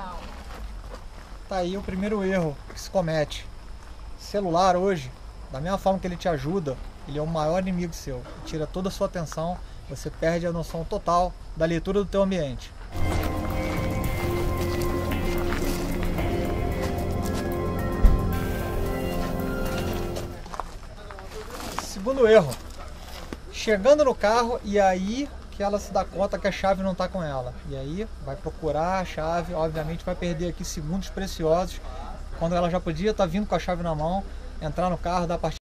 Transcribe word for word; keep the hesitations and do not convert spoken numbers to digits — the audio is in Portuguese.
Tá aí o primeiro erro que se comete. Celular hoje, da mesma forma que ele te ajuda, ele é o maior inimigo seu. Ele tira toda a sua atenção, você perde a noção total da leitura do teu ambiente. Segundo erro, chegando no carro e aí que ela se dá conta que a chave não está com ela. E aí vai procurar a chave, obviamente vai perder aqui segundos preciosos, quando ela já podia estar vindo com a chave na mão, entrar no carro, dar partida.